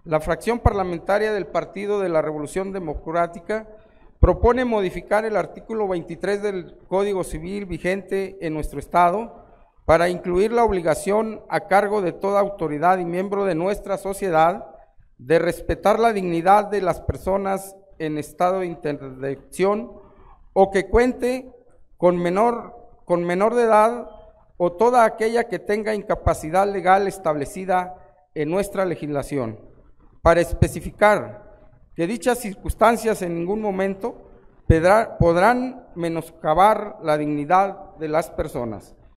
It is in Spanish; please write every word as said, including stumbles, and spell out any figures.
la fracción parlamentaria del Partido de la Revolución Democrática propone modificar el artículo veintitrés del Código Civil vigente en nuestro Estado para incluir la obligación a cargo de toda autoridad y miembro de nuestra sociedad de respetar la dignidad de las personas en estado de interdicción o que cuente con menor, con menor de edad o toda aquella que tenga incapacidad legal establecida en nuestra legislación, para especificar que dichas circunstancias en ningún momento podrán menoscabar la dignidad de las personas.